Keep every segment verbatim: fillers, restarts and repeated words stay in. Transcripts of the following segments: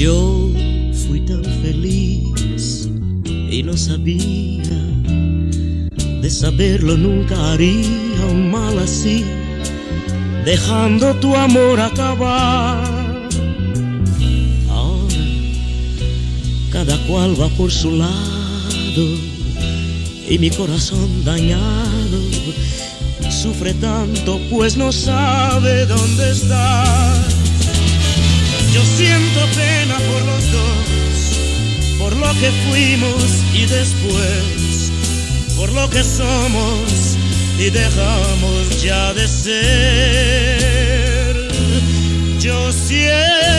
Yo fui tan feliz y no sabía, de saberlo nunca haría un mal así, dejando tu amor acabar. Ahora cada cual va por su lado y mi corazón dañado sufre tanto pues no sabe dónde está. Yo siento pena por los dos, por lo que fuimos y después por lo que somos y dejamos ya de ser. Yo siento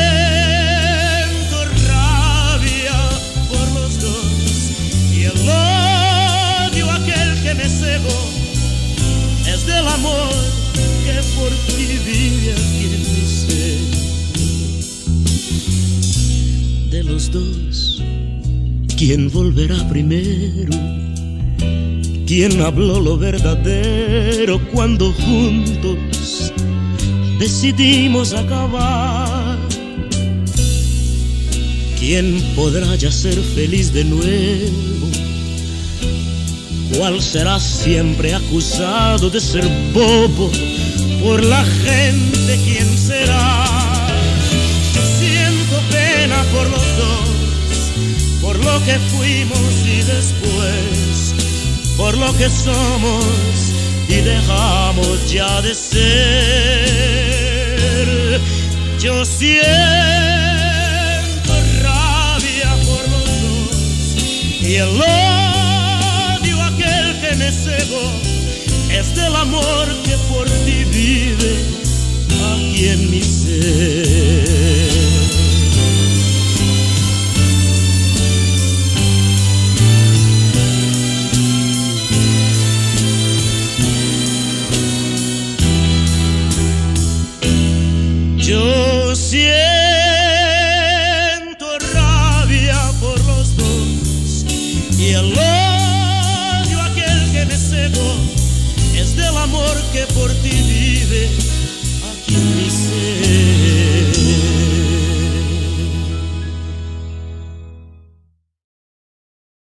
rabia por los dos y el odio aquel que me cegó es del amor que por ti vive aquí en mi ser. De los dos, ¿quién volverá primero? ¿Quién habló lo verdadero cuando juntos decidimos acabar? ¿Quién podrá ya ser feliz de nuevo? ¿Cuál será siempre acusado de ser bobo por la gente? ¿Quién será? Yo siento pena por los dos, por lo que fuimos y después por lo que somos y dejamos ya de ser. Yo siento rabia por los dos y el odio aquel que me cegó es del amor que por ti vive aquí en mi ser. Yo siento rabia por los dos y el odio aquel que me cegó es del amor que por ti vive